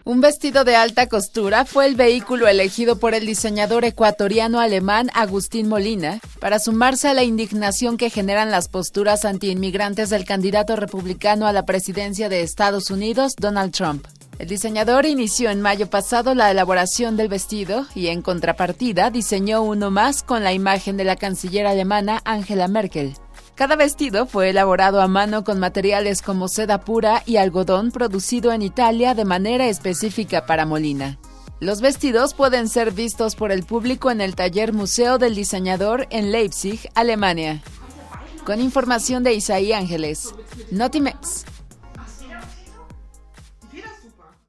Un vestido de alta costura fue el vehículo elegido por el diseñador ecuatoriano-alemán Agustín Molina para sumarse a la indignación que generan las posturas antiinmigrantes del candidato republicano a la presidencia de Estados Unidos, Donald Trump. El diseñador inició en mayo pasado la elaboración del vestido y, en contrapartida, diseñó uno más con la imagen de la canciller alemana Angela Merkel. Cada vestido fue elaborado a mano con materiales como seda pura y algodón producido en Italia de manera específica para Molina. Los vestidos pueden ser vistos por el público en el taller Museo del Diseñador en Leipzig, Alemania. Con información de Isaí Ángeles, Notimex.